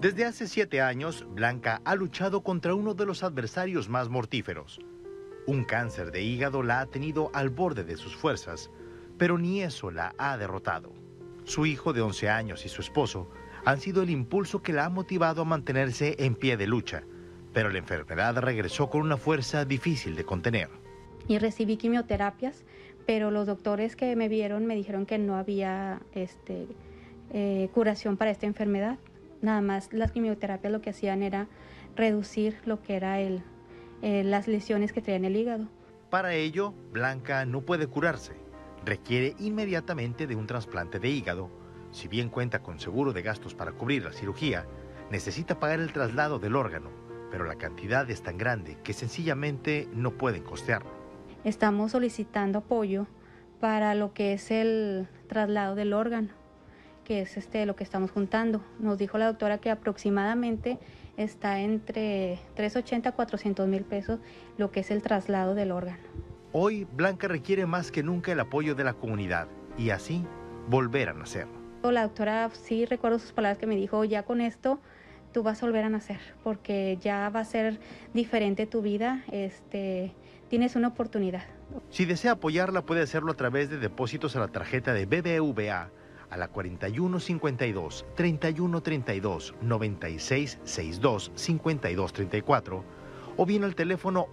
Desde hace 7 años, Blanca ha luchado contra uno de los adversarios más mortíferos. Un cáncer de hígado la ha tenido al borde de sus fuerzas, pero ni eso la ha derrotado. Su hijo de 11 años y su esposo han sido el impulso que la ha motivado a mantenerse en pie de lucha, pero la enfermedad regresó con una fuerza difícil de contener. Y recibí quimioterapias, pero los doctores que me vieron me dijeron que no había curación para esta enfermedad. Nada más las quimioterapias lo que hacían era reducir lo que era las lesiones que traía en el hígado. Para ello, Blanca no puede curarse. Requiere inmediatamente de un trasplante de hígado. Si bien cuenta con seguro de gastos para cubrir la cirugía, necesita pagar el traslado del órgano, pero la cantidad es tan grande que sencillamente no pueden costearlo. Estamos solicitando apoyo para lo que es el traslado del órgano, que es lo que estamos juntando. Nos dijo la doctora que aproximadamente está entre 380 a 400 mil pesos lo que es el traslado del órgano. Hoy Blanca requiere más que nunca el apoyo de la comunidad y así volver a nacer. La doctora, sí recuerdo sus palabras que me dijo, ya con esto tú vas a volver a nacer porque ya va a ser diferente tu vida, tienes una oportunidad. Si desea apoyarla puede hacerlo a través de depósitos a la tarjeta de BBVA a la 4152 3132 9662 5234 o bien al teléfono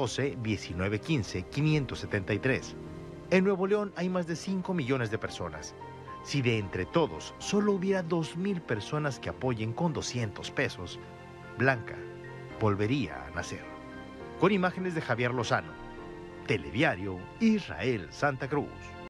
812-1915-573. En Nuevo León hay más de 5 millones de personas. Si de entre todos solo hubiera 2,000 personas que apoyen con 200 pesos, Blanca volvería a nacer. Con imágenes de Javier Lozano, Telediario Israel Santa Cruz.